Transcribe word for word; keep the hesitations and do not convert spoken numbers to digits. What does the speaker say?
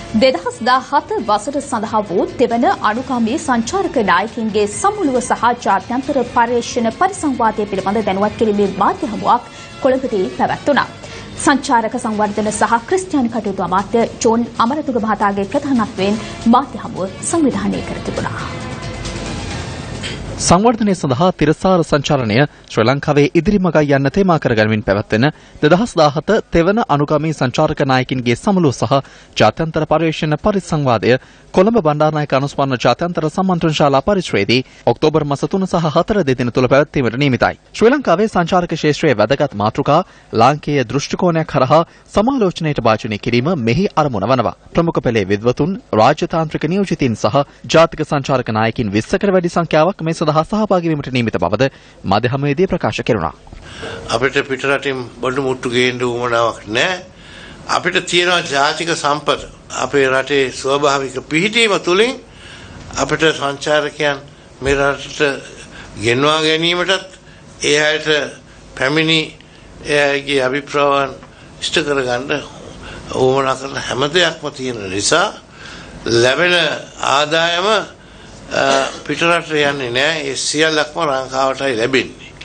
දෙදහස් දාහත වසර සඳහා වූ දෙවන අනුගාමී සංචාරක නායකයින්ගේ සමුළුව සහ ජාත්‍යන්තර පර්යේෂණ පරිසංවාදය පිළිබඳ දැනුවත් කිරීමේ මාධ්‍ය හමුවක් කොළඹදී පැවැත්වුණා. සංචාරක සංවර්ධන සහ ක්‍රිස්තියානි කටයුතු අමාත්‍ය ජෝන් අමරතුංග මහතාගේ ප්‍රධානත්වයෙන් මාධ්‍ය හමුව සංවිධානය කර තිබුණා. සංවර්ධනය සඳහා තිරසාර සංචාරණය ශ්‍රී ලංකාවේ ඉදිරි මඟ යන්න තේමා කරගනිමින් පැවැත්වෙන දෙදහස් දාහත තෙවන අනුගාමී සංචාරක නායකින්ගේ සමුළුව සහ ජාත්‍යන්තර පර්යේෂණ පරිසංවාදය කොළඹ බණ්ඩාරනායක අනුස්මරණ ජාත්‍යන්තර සම්මන්ත්‍රණ ශාලා පරිශ්‍රයේදී ඔක්තෝබර් මාස තුන සහ හතර දෙදින තුල පැවැත්වීමට නියමිතයි. ශ්‍රී ලංකාවේ සංචාරක ක්ෂේත්‍රයේ වැදගත් මාතෘකා ලාංකේය දෘෂ්ටිකෝණයක් හරහා සමාලෝචනයට භාජනය කිරීම මෙහි අරමුණ වනවා. ප්‍රමුඛ පෙළේ විද්වතුන්, රාජ්‍යතාන්ත්‍රික නියෝජිතින් සහ ජාතික සංචාරක නායකින් විස්සකට වැඩි සංඛ්‍යාවක් මේ සඳහා සහභාගී වීමට නියමිත බවද මාධ්‍ය හමුවේදී ප්‍රකාශ කෙරුණා. අපිට පිටරටින් බඩු මුට්ටු ගේන්න උවමනාවක් නැහැ. අපිට තියෙනවා ජාතික සම්පත. අපේ රටේ ස්වභාවික පිහිටීම තුළින් අපිට සංචාරකයන් මේ රටට ගෙන්වා ගැනීමටත් ඒ අයට පැමිණි එයාගේ අභිප්‍රායන් ඉෂ්ට කරගන්න උවමනා කරන හැම දෙයක්ම තියෙන නිසා ලැබෙන ආදායම පිටරට යන්නේ නැහැ. ඒ සියල්ලක්ම ලංකාවටයි ලැබෙන්නේ.